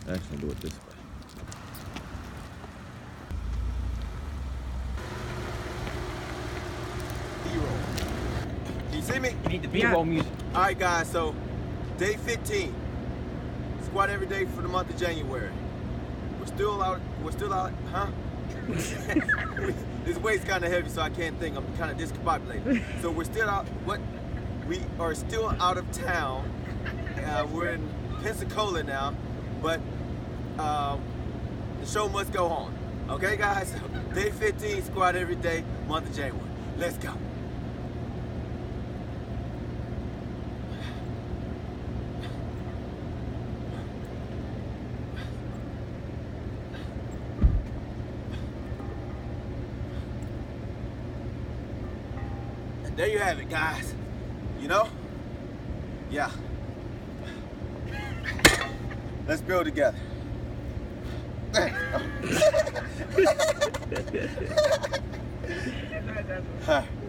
Actually, do it this way. B-roll. Can you see me? You need the B-roll music. All right, guys, so day 15. Squat every day for the month of January. We're still out, huh? This weight's kind of heavy, so I can't think. I'm kind of discombobulated. So we're still out, we are still out of town. We're in Pensacola now, but the show must go on. Okay, guys? Day 15, squat every day, month of January. Let's go. And there you have it, guys. You know? Yeah. Let's build together. All right.